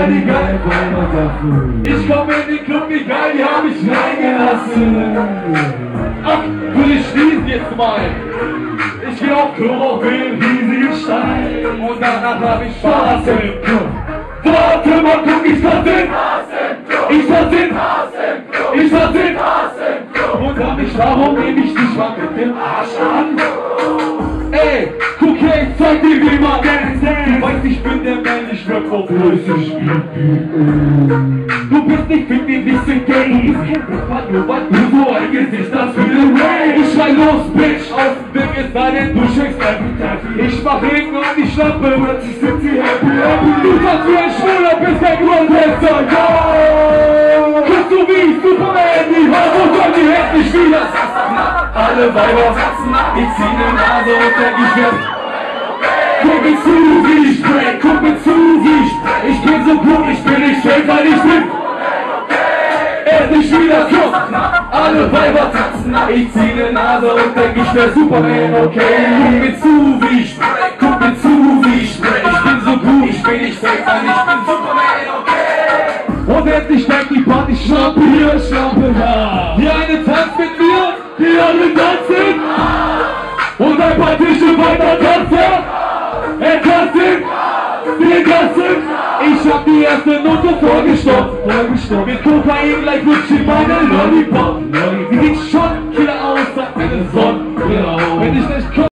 die geil. Ich komm in den Club, wie geil, die haben mich reingelassen. Ach, will ich schließen jetzt mal. Ich geh auf Klo auf den riesigen Stein und danach hab ich Spaß im Club. Warte mal, guck, ich fass hin. Ich fass hin. Ich fass hin. Und hab mich, warum nehm ich dich mal mit dem Arsch an? Ey, guck her, ich zeig dir, wie man dance. Du weißt, ich bin der männliche Rap, obwohl ich bin. Du bist nicht fit wie ein bisschen gay. Nur weil du so ein Gesicht hast für den Ray. Ich schrei los, Bitch, auf dem Weg, es sei denn, du schickst Taffy. Ich mach Regen an die Schnappe, plötzlich sind sie happy. Du sagst wie ein Schwuler, bist kein Grundtester, yo! Guckst du wie Superman, die Haare und die Hände nicht wieder. Alle Weiber satzen ab, ich zieh ne Nase und denk ich werd. Guck mir zu, wie ich spray, guck mir zu, wie ich spray. Ich bin so gut, ich bin nicht straight, weil ich bin endlich wieder Club. Alle Weiber tanzen ab, ich zieh ne Nase und denk ich wär Superman, okay. Guck mir zu, wie ich spray, guck mir zu, wie ich spray. Ich bin so gut, ich bin nicht straight, weil ich bin Superman, okay. Und endlich steigt die Party, Schlampe hier, Schlampe da. Die eine tanzt mit mir, die alle tanzen. Und ein paar Tische weiter tanzen. Er tanzen, wir tanzen. Ich hab die erste Note vorgestopft. Mit Kokain gleich lutscht in meine Lollipop. Sie sieht schon killer aus, sagt meine Sonne. Wenn ich nicht